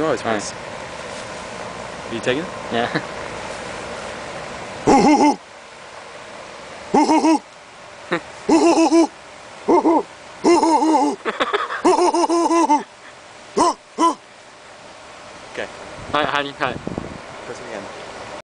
yours, please. Are you taking it? Yeah. Okay. はい、はい、はい。